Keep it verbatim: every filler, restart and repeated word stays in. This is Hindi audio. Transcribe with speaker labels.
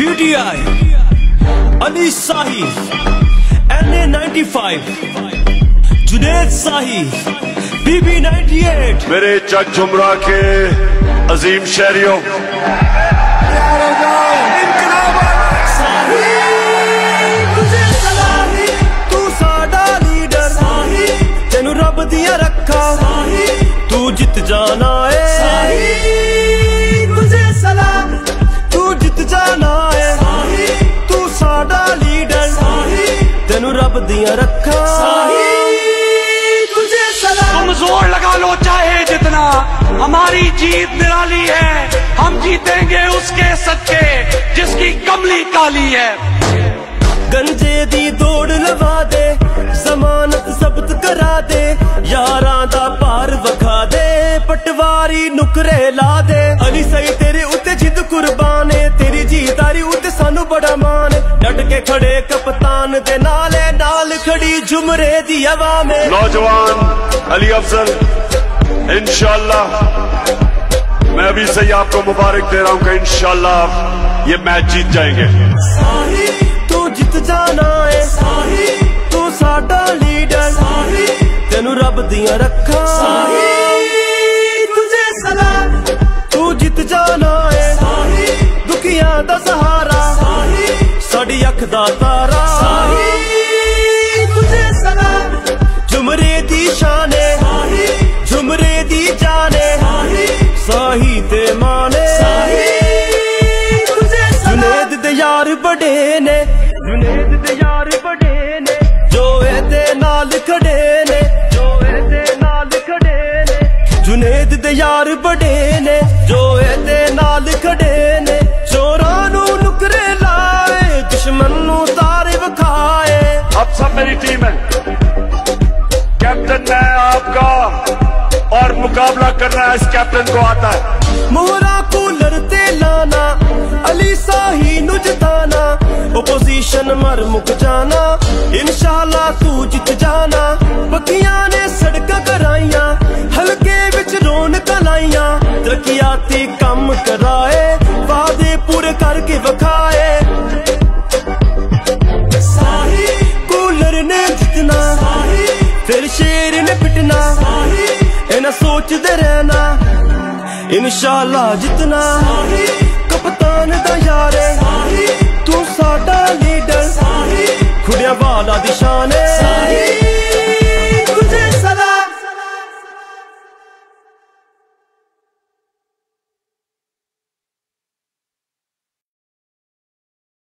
Speaker 1: D T I, Ali Shahi, N A ninety five, Junaid Shahi, B B ninety eight. मेरे चक झुमरा के अजीम शहरियों, तू साडा लीडर, तेनू रब दिया रखा, तू जित जाना है, तुझे सलाम, तू जित जाना है, तू साडा लीडर, तेनू रब दिया रखा, तुझे सलाम।
Speaker 2: तुम जोर लगा लो चाहे जितना, हमारी जीत निराली है, हम जीतेंगे उसके सदके जिसकी कमली काली है।
Speaker 1: गंजे दी दौड़ लवा दे, जमानत जब्त करा दे, यारां दा पार वखा दे, पटवारी नुकरे ला दे। अली सही तेरे उत्ते जिद कुर्बान है, तेरी जीतारी उत्ते सानू बड़ा मान है। डट के खड़े कप्तान दे नाले नाल खड़ी जुमरे दी आवाम है। नौजवान अली अफजल, इंशाल्लाह मैं अभी से ही आपको मुबारक दे रहा हूँ कि इंशाल्लाह ये मैच जीत जाएंगे। तू जित जाना है, तू साडा लीडर, तेनू रब दिया रखा, तुझे सलाम, तू जित जाना है, दुखियां दा सहारा, साडी अख दा तारा, तुझे सलाम। जुमरे दी शान है, जुमरे दी जान है, साही ते माने, जुनेद दे यार बड़े ने, जुनेद दे यार बड़े ने, जो एदे नाल खड़े ने, जो एदे नाल खड़े ने, जुनेद दे यार बड़े ने, जो एदे नाल खड़े ने, चोरां नू नुकरे लाए, दुश्मन नू तारे विखाए।
Speaker 2: अब सब मेरी टीम है, कैप्टन मैं आपका, और मुकाबला करना इस कैप्टन को आता है।
Speaker 1: मोहरा कूलर ते लाना, अली शाही नु जिताना, ओपोजिशन मर मुक जाना, इंशाल्लाह तू जित जाना। पक्कियां ने सड़कां कराइयां, हलके विच रौनक लाइयां, तरक्कियाती कम कराए, वादे पूरे करके वखाए। कूलर ने जितना, फिर शेर ने पिटना, इन्हें सोचते रहना, इंशाल्लाह जितना। कप्तान दा यारे, तू साडा लीडर, खुड़िया वाला दी शान है।